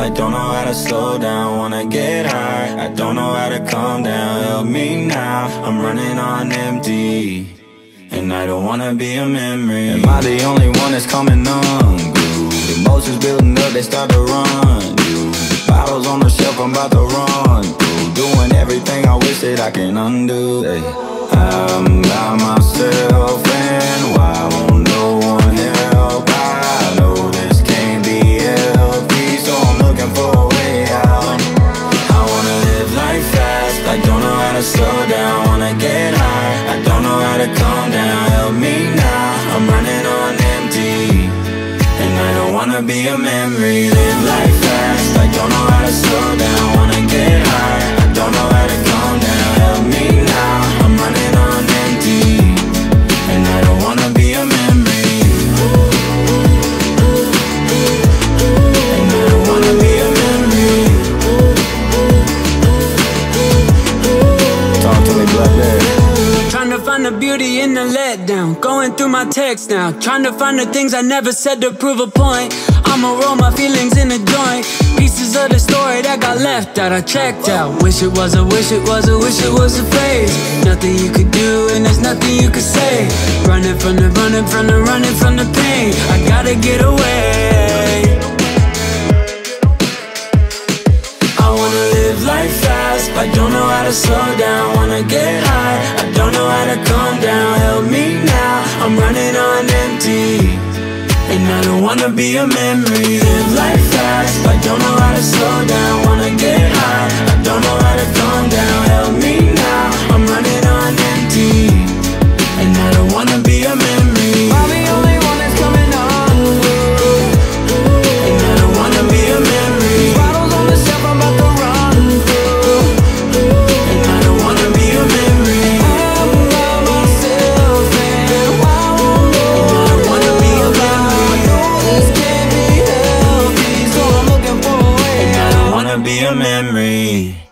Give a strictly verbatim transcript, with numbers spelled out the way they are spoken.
I don't know how to slow down, wanna get high. I don't know how to calm down, help me now. I'm running on empty, and I don't wanna be a memory. Am I the only one that's coming unglued? Emotions building up, they start to run. Bottles on the shelf, I'm about to run through. Doing everything I wish that I can undo. Hey, I'm by myself, and why won't no one help? I know this can't be healthy, so I'm looking for a way out. I wanna live life fast, I don't know how to slow down. Wanna get high, I don't know how to calm down. Help me now, I'm running on empty, and I don't wanna be a memory. Live life fast, I don't know how to slow down. Wanna get high, I don't know how to calm down. Help me now, I'm running on empty, and I don't wanna be a memory. And I don't wanna be a memory. Talk to me, Blackberry. Trying to find the beauty in the letdown. Going through my text now, trying to find the things I never said to prove a point. I'ma roll my feelings in a joint. Pieces of the story that got left out, I checked out. Wish it was a, wish it was a, wish it was a phase. Nothing you could do and there's nothing you could say. Running from the, running from the, running from the pain. I gotta get away. I wanna live life fast, I don't know how to slow down. Wanna get high, I don't know how to calm down. Help me now, I'm running on empty, and I don't wanna be a memory. Live life fast, I don't know how to slow down. Wanna get high, I don't know how to calm down. Help me now, I'm running on empty, and I don't wanna be a memory. I'm the only one that's coming on, and I don't wanna be a memory. Bottles on the shelf, I'm about to run through, and I don't wanna be a memory. I'm by myself, and why won't no and I don't wanna be a memory. This can't be healthy, so I'm looking for a way out. And I don't wanna be a memory.